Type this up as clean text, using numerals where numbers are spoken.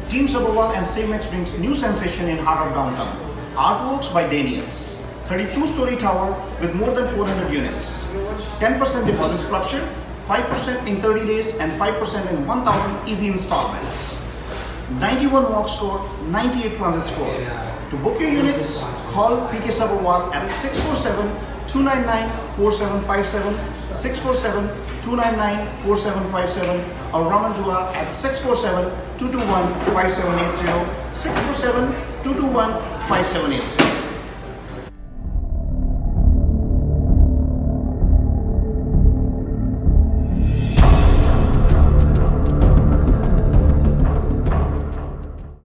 Team Sabharwal and Samex brings new sensation in heart of downtown. Artworks by Daniels. 32-story tower with more than 400 units. 10% deposit structure, 5% in 30 days and 5% in 1,000 easy installments. 91 walk score, 98 transit score. To book your units, call PK Sabharwal at 647-299-4757, 647-299-4757 or Raman Dua at 647-221-5780, 647-221-5780.